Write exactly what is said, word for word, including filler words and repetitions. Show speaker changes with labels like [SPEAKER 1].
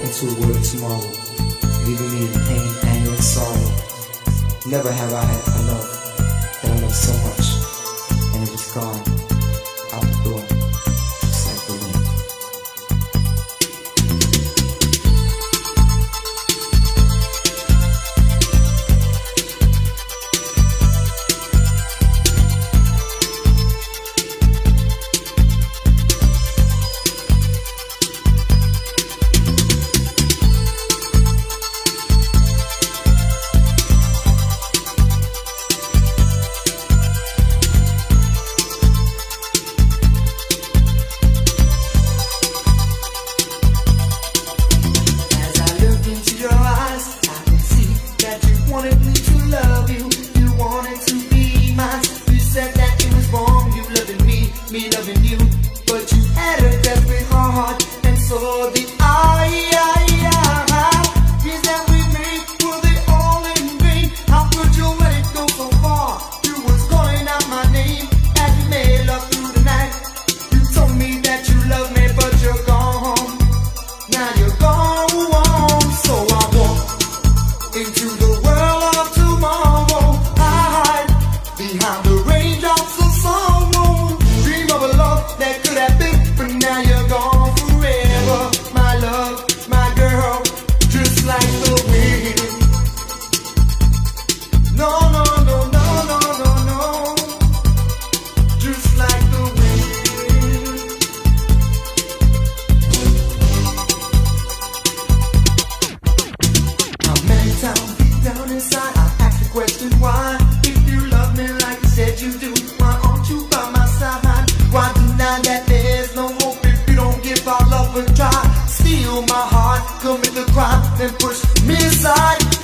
[SPEAKER 1] into the world tomorrow, leaving me in pain, anger, and sorrow. Never have I had a love that I loved so much, and it was gone out the door, just like the wind.
[SPEAKER 2] Wanted me to love you, you wanted to be mine. You said that it was wrong, you loving me, me loving you. But you had a desperate heart, and so did I. Dreams that we made, were they all in vain? How could you let it go so far? You was calling out my name as we made love through the night. You told me that you love me, but you're gone. Now you're gone, so I walk into the world of tomorrow. I hide behind the raindrops of sorrow. Dream of a love that could have been, but now you're gone forever. My love, my girl, just like the wind. No, no, no, no, no, no, no, just like the wind. How many times deep down inside I ask the question why? If you love me like you said you do, why aren't you by my side? Why deny that there's no hope if you don't give our love a try? Steal my heart, commit the crime, then push me aside.